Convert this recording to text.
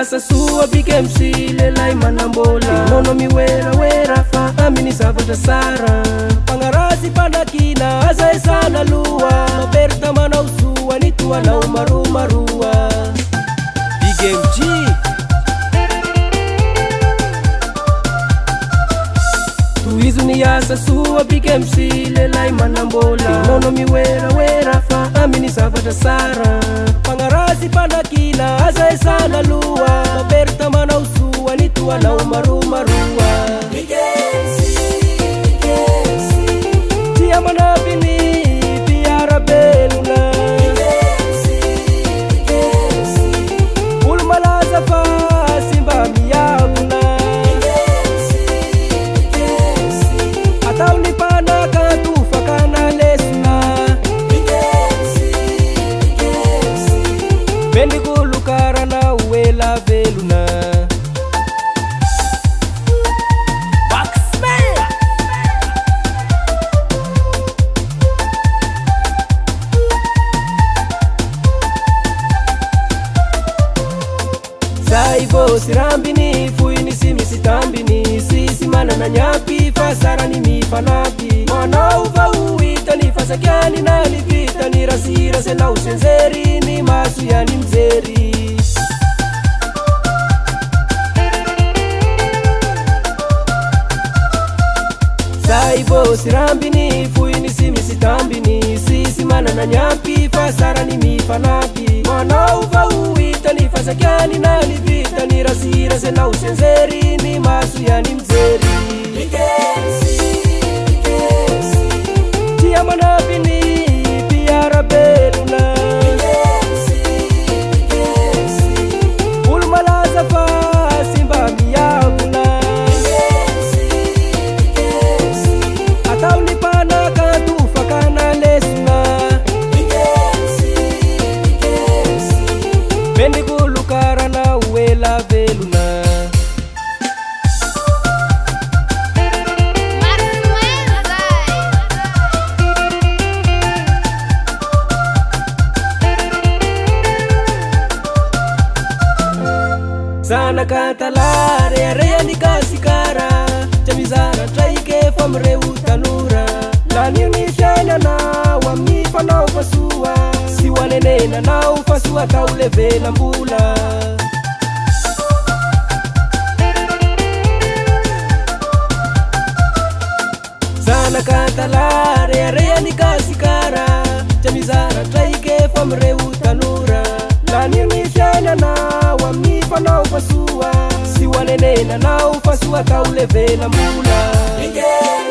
asa sua BKMC lelay manambola nono miwera fa amini zavatra sara pangarasi panakina asa isana lua maperta manao sua nituanao marumarua BKMG tuizu ni asa sua BKMC lelay manambola nono miwera fa amini zavatra sara pangarasi panakina asa isana lua maperta manao sua nituanao marumarua tia manabini piara beluna ulmalaza fa simba miyaguna atau ni panaka tufakana lesna bendigulu karana uela veluna Saibo sirambini fuini simisitambini sisi mana na nyapi fasara ni mifanapi mwana uva uwita ni fasakiani na lipita ni rasira sena usenzeri ni masu ya ni mzeri Saibo sirambini fuini simisitambini sisi mana na nyapi fasara ni mifanapi mwana uva uwita ni fasakiani na lipita ni rasira sena usenzeri ni masu ya ni mzeri tia manabini piara beluna ulmalaza fa simba miyaguna atau ni panaka tufakana lesna bendigulu karana uela veluna sana katalare reyani kasikara jamizara traike famre utanura lani unishana na wamifa na ufasua siwanenena na ufasua kauleve na mbula sana katalare reyani kasikara jamizara traike famre utanura lani unishana na wamifa na ufasua siwanenena na ufasua kauleve na mbula